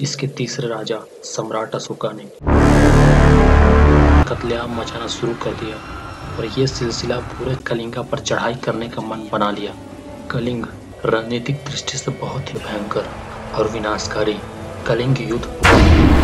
इसके तीसरे राजा सम्राट अशोका ने कत्लेआम मचाना शुरू कर दिया और ये सिलसिला पूरे कलिंगा पर चढ़ाई करने का मन बना लिया। कलिंग रणनीतिक दृष्टि से बहुत ही भयंकर और विनाशकारी कलिंग युद्ध